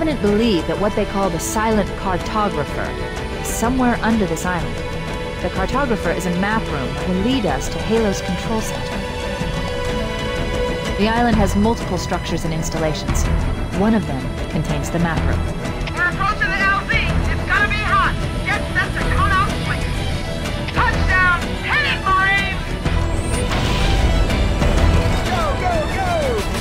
Covenant believe that what they call the Silent Cartographer is somewhere under this island. The Cartographer is a map room that will lead us to Halo's control center. The island has multiple structures and installations. One of them contains the map room. We're approaching the LZ. It's gonna be hot. Get set to come out swinging. Touchdown! Hit it, Marines! Go, go, go!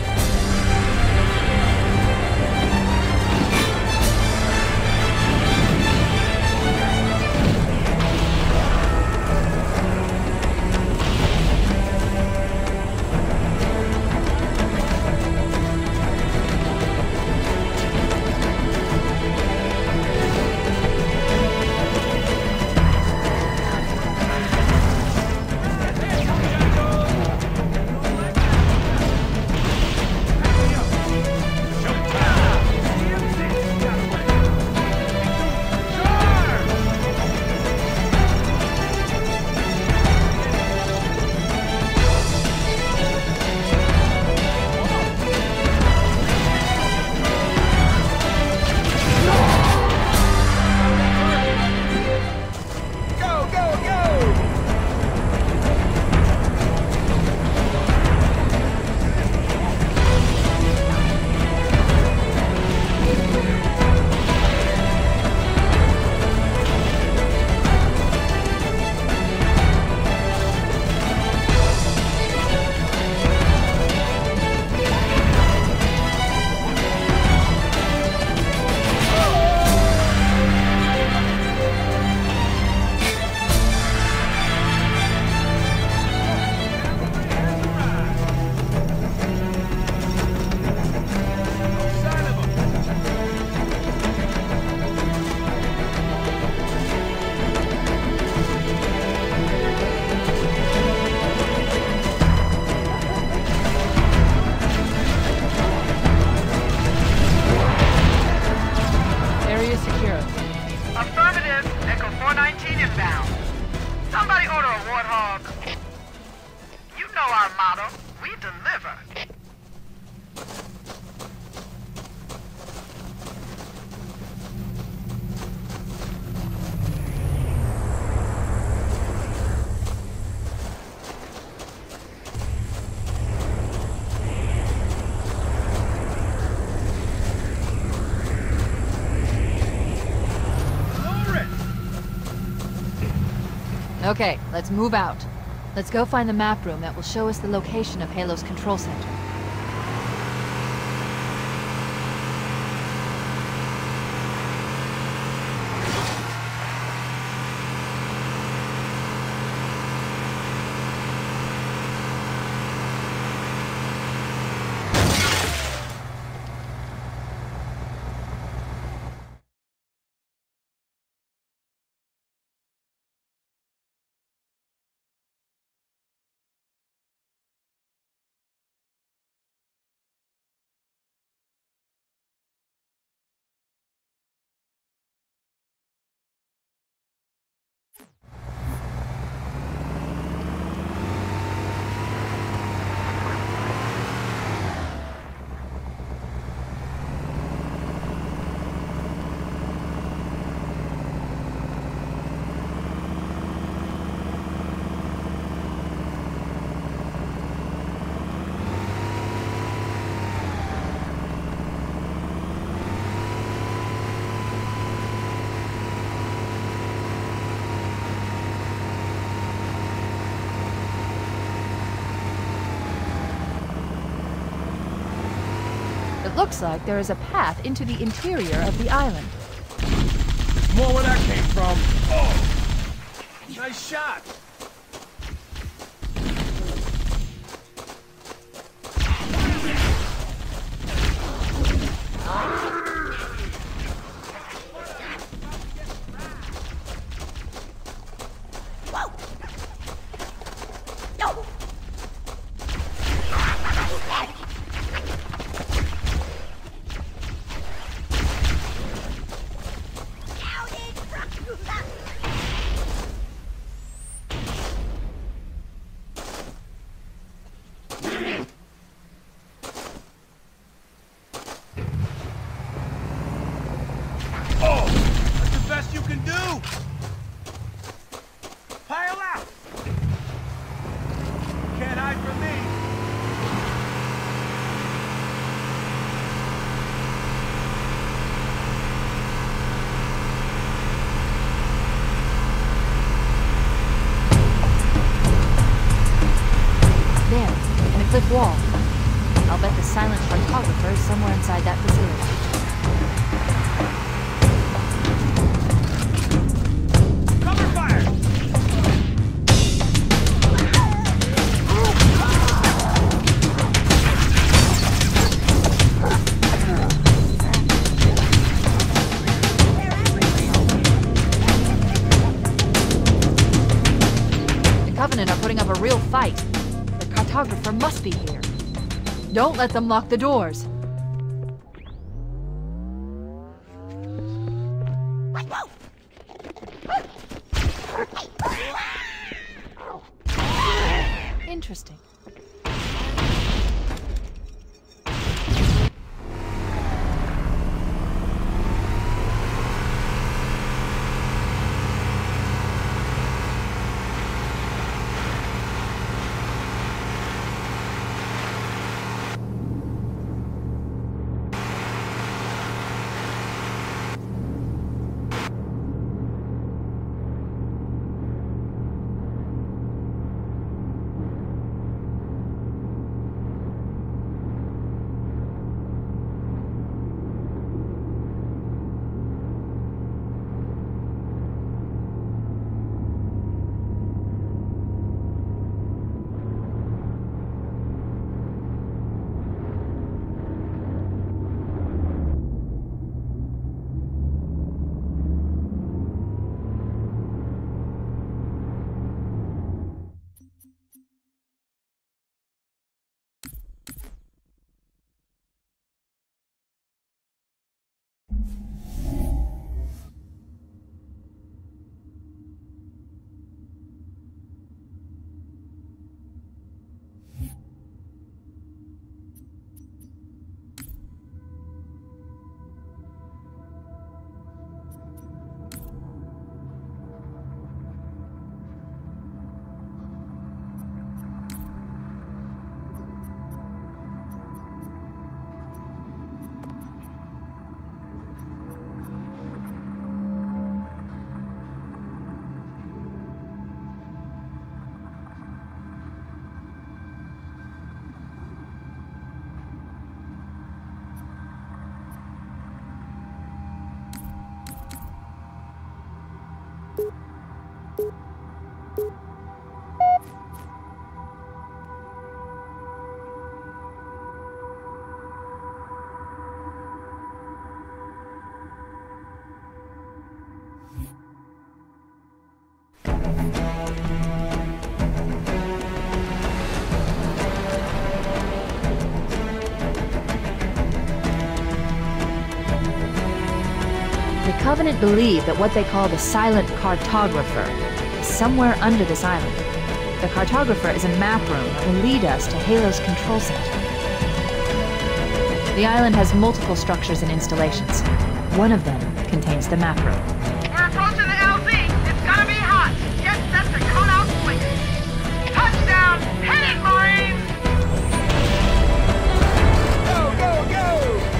Okay, let's move out. Let's go find the map room that will show us the location of Halo's control center. It looks like there is a path into the interior of the island. There's more where that came from. Oh! Nice shot! brick wall. I'll bet the silent cartographer is somewhere inside that facility. Cover fire! The Covenant are putting up a real fight. The cartographer must be here. Don't let them lock the doors. Interesting. The Covenant believe that what they call the silent cartographer is somewhere under this island. The cartographer is a map room that will lead us to Halo's control center. The island has multiple structures and installations. One of them contains the map room. We're approaching the LZ. It's gonna be hot. Get set to cut out swinging. Touchdown! Hit it, Marines! Go, go, go!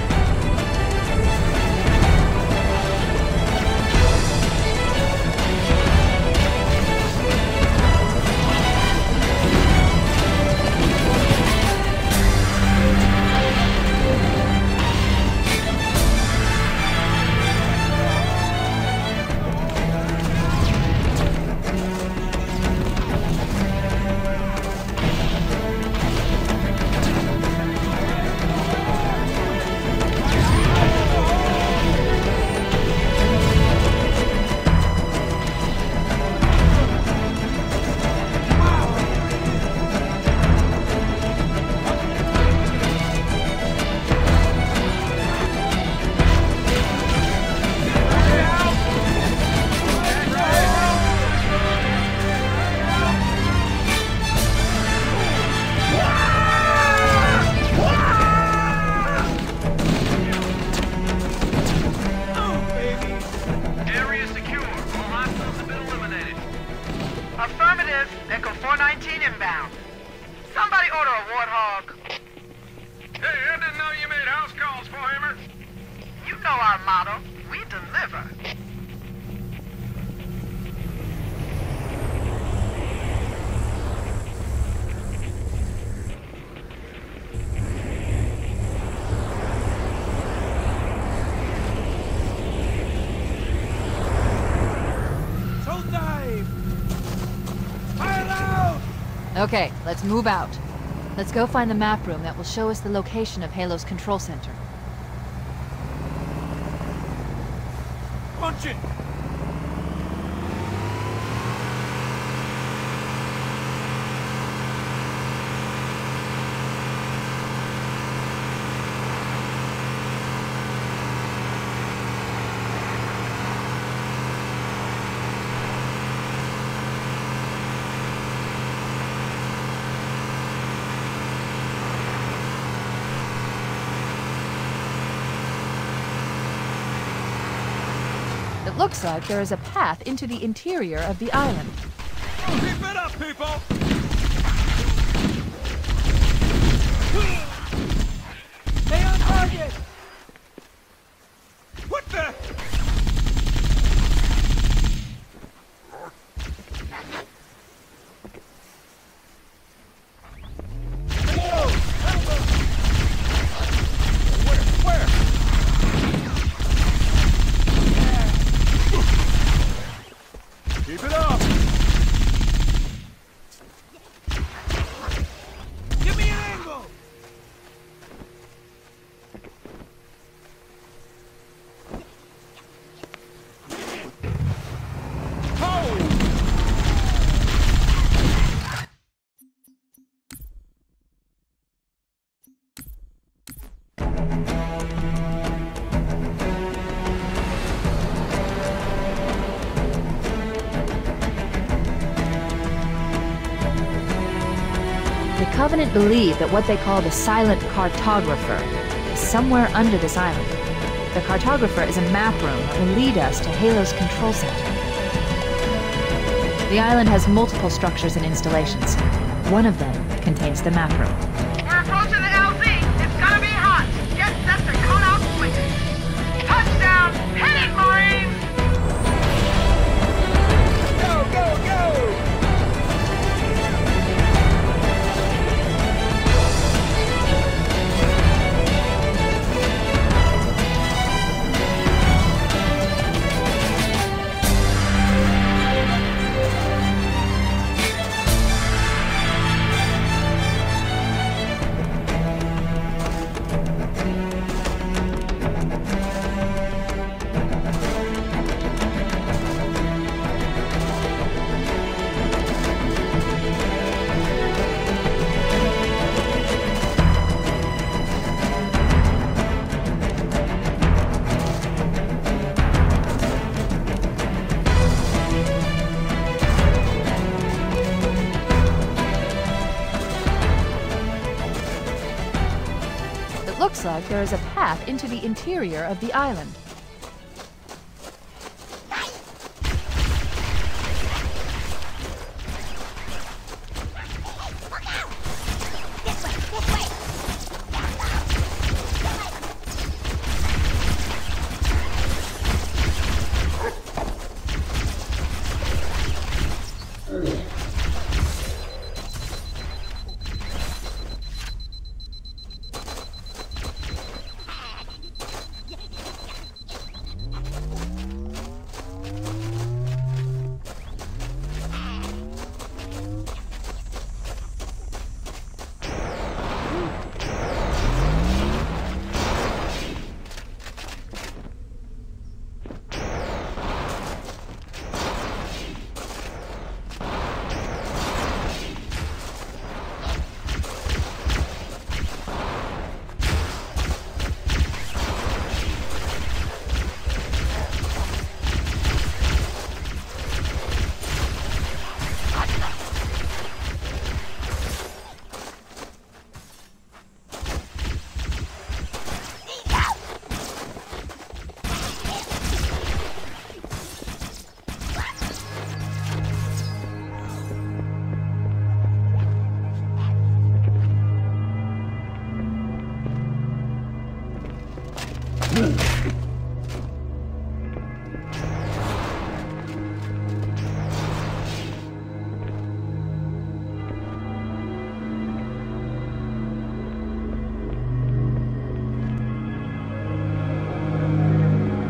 Affirmative. Echo 419 inbound. Somebody order a warthog. Hey, I didn't know you made house calls for Hammer. You know our motto. We deliver. Okay, let's move out. Let's go find the map room that will show us the location of Halo's control center. Punch it! It looks like there is a path into the interior of the island. Keep it up, people! Stay on target! What the? Where? Keep it up! Give me an angle! The Covenant believe that what they call the Silent Cartographer is somewhere under this island. The Cartographer is a map room that will lead us to Halo's control center. The island has multiple structures and installations. One of them contains the map room. We're approaching the LZ. It's gonna be hot. Get set to come out swinging. Touchdown! Hit it, Marines! Go, go, go! Looks like there is a path into the interior of the island.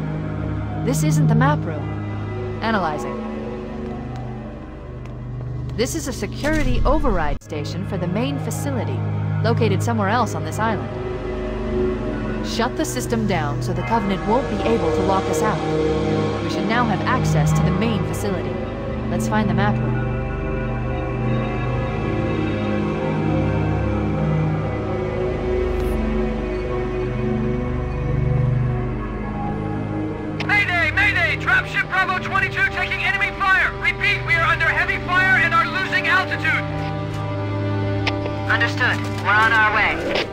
This isn't the map room. Analyzing. This is a security override station for the main facility, located somewhere else on this island. Shut the system down so the Covenant won't be able to lock us out. We should now have access to the main facility. Let's find the map room. Mayday! Mayday! Dropship Bravo 22 taking enemy fire! Repeat, we are under heavy fire and are losing altitude! Understood. We're on our way.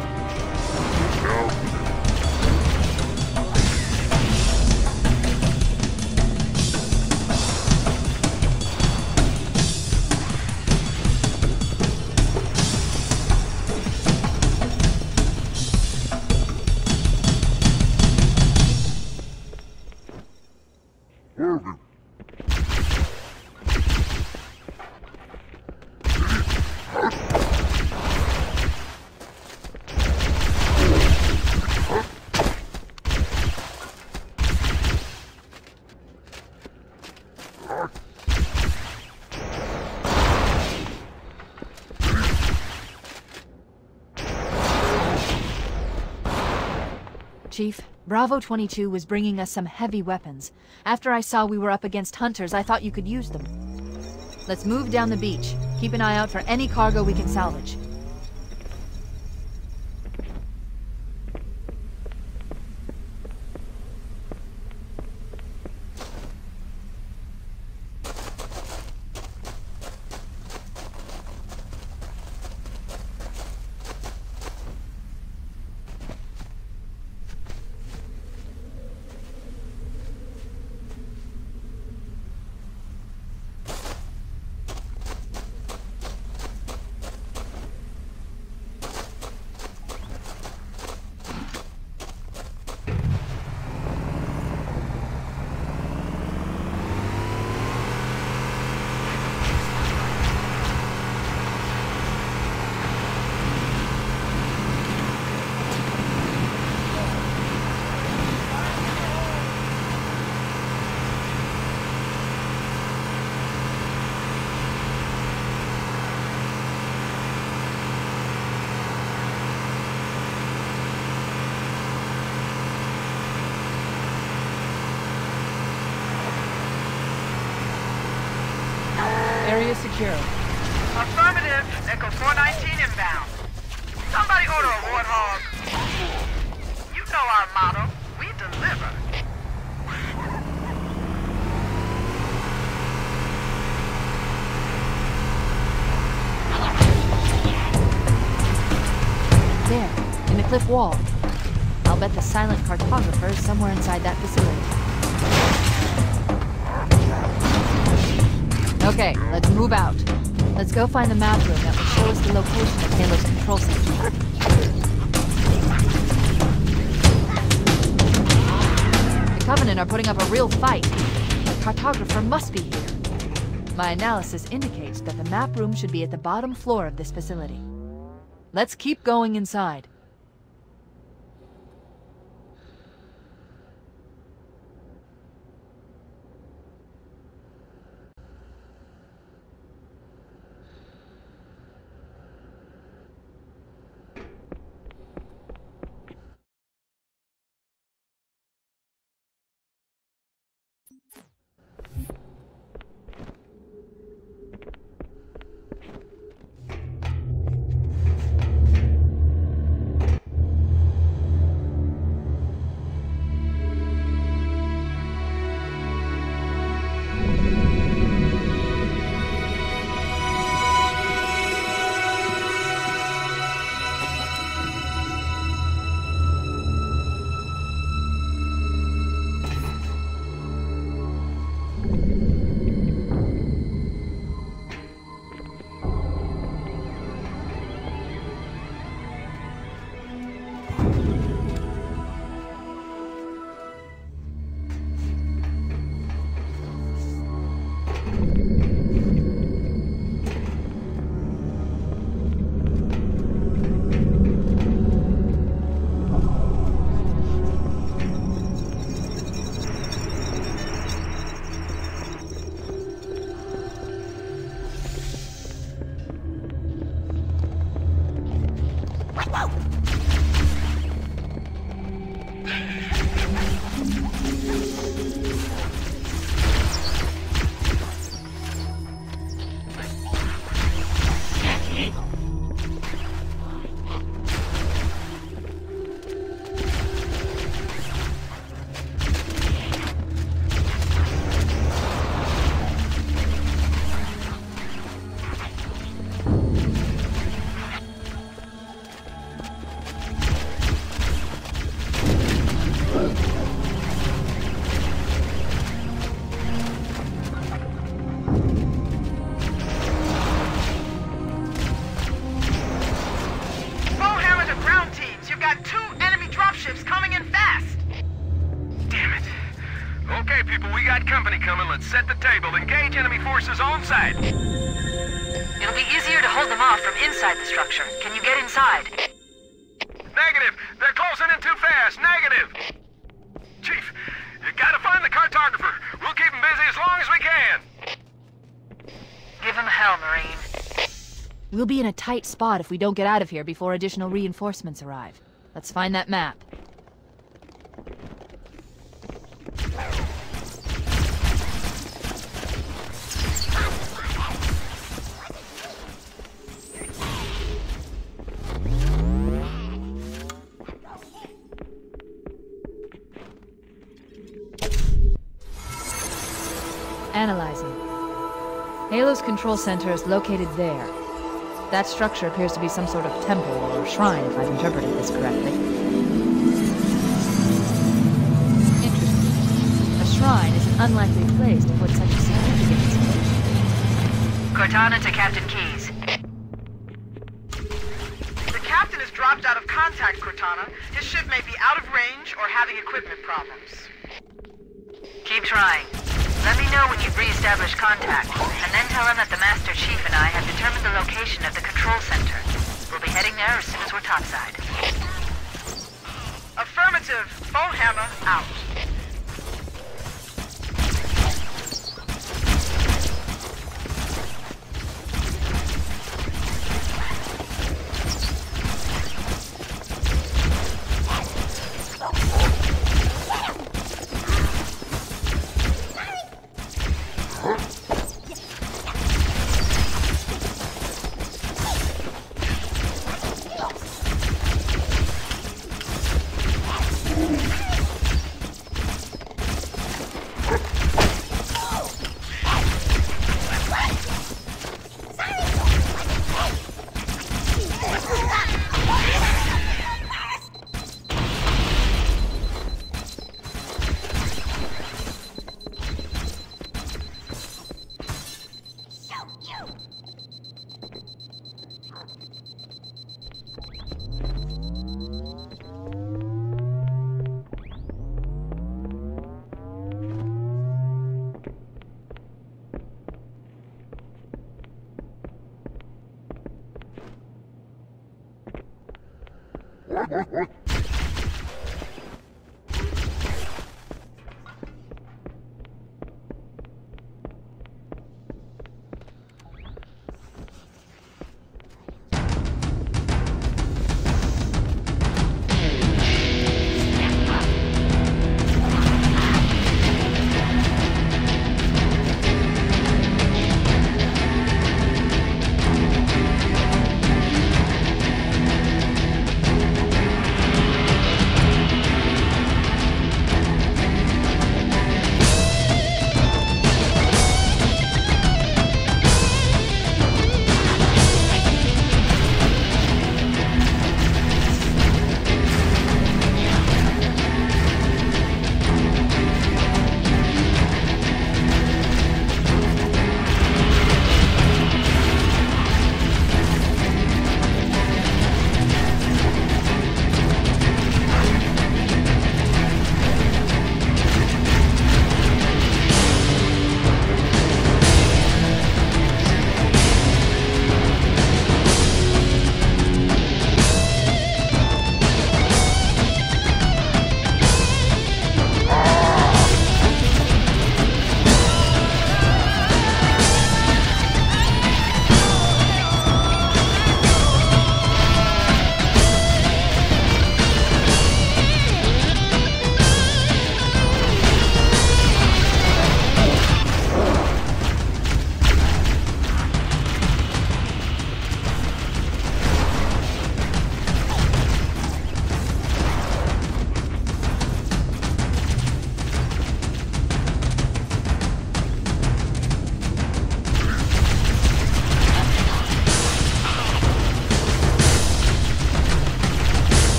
Chief, Bravo 22 was bringing us some heavy weapons. After I saw we were up against hunters, I thought you could use them. Let's move down the beach. Keep an eye out for any cargo we can salvage. Area secure. Affirmative. Echo 419 inbound. Somebody order a warthog. You know our motto. We deliver. There, in the cliff wall. I'll bet the silent cartographer is somewhere inside that facility. Okay, let's move out. Let's go find the map room that will show us the location of Halo's control center. The Covenant are putting up a real fight. The cartographer must be here. My analysis indicates that the map room should be at the bottom floor of this facility. Let's keep going inside. Set the table. Engage enemy forces on site. It'll be easier to hold them off from inside the structure. Can you get inside? Negative. They're closing in too fast. Negative. Chief, you gotta find the cartographer. We'll keep him busy as long as we can. Give him hell, Marine. We'll be in a tight spot if we don't get out of here before additional reinforcements arrive. Let's find that map. Analyzing. Halo's control center is located there. That structure appears to be some sort of temple or shrine, if I've interpreted this correctly. Interesting. A shrine is an unlikely place to put such a significant installation. Cortana to Captain Keyes. The captain has dropped out of contact, Cortana. His ship may be out of range or having equipment problems. Keep trying. Let me know when you've re-established contact, and then tell him that the Master Chief and I have determined the location of the control center. We'll be heading there as soon as we're topside. Affirmative. Bowhammer out.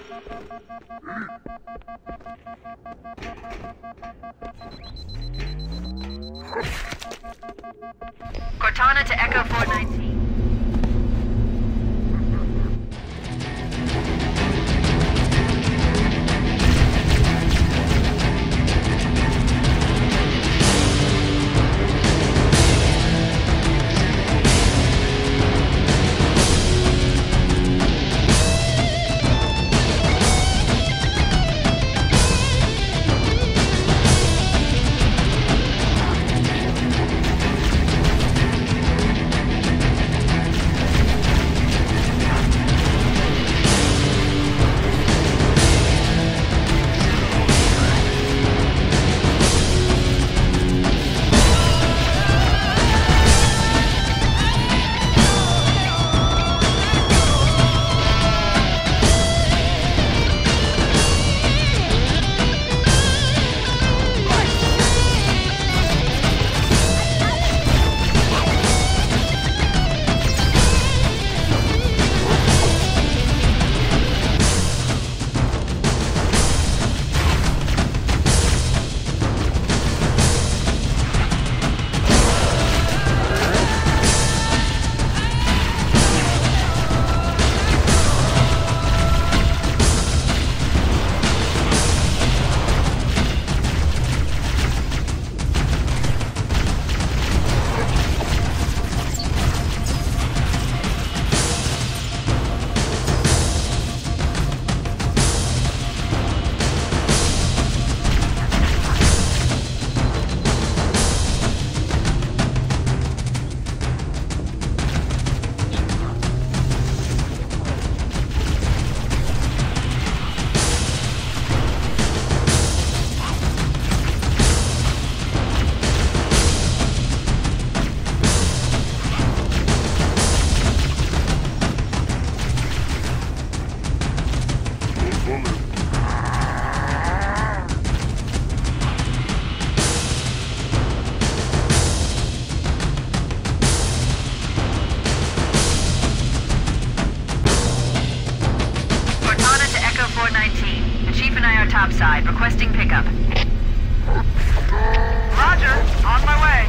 Cortana to Echo 419. Topside, requesting pickup. Roger, on my way.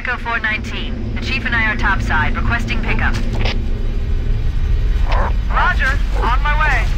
Echo 419. The Chief and I are topside, requesting pickup. Roger. On my way.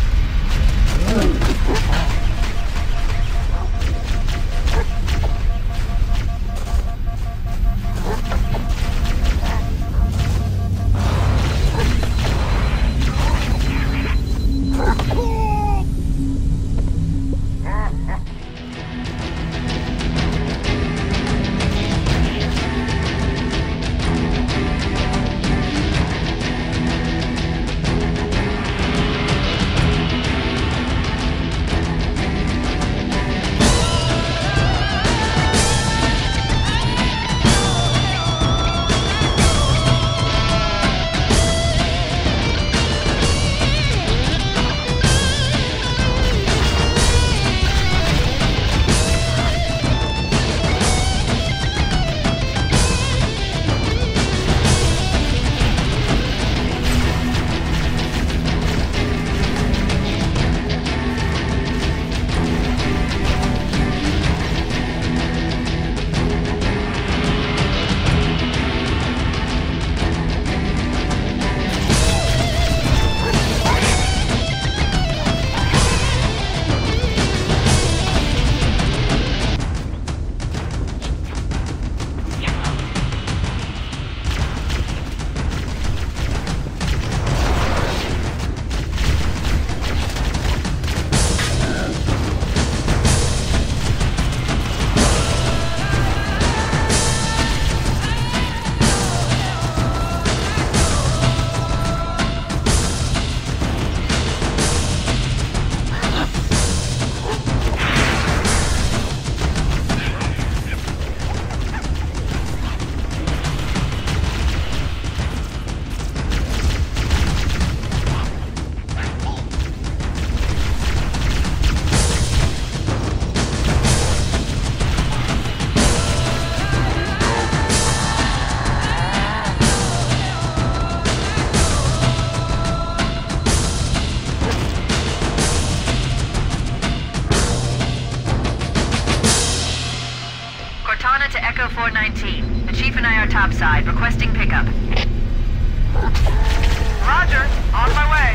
to Echo 419. The Chief and I are topside, requesting pickup. Roger. On my way.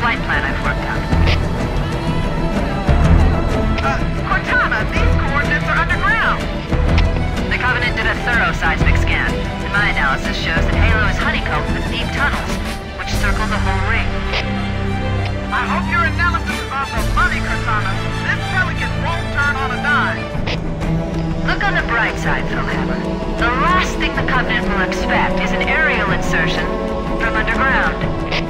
flight plan I've worked out. Cortana, these coordinates are underground. The Covenant did a thorough seismic scan, and my analysis shows that Halo is honeycombed with deep tunnels, which circle the whole ring. I hope your analysis is on the money, Cortana. This Pelican won't turn on a dime. Look on the bright side, Philhammer. The last thing the Covenant will expect is an aerial insertion from underground.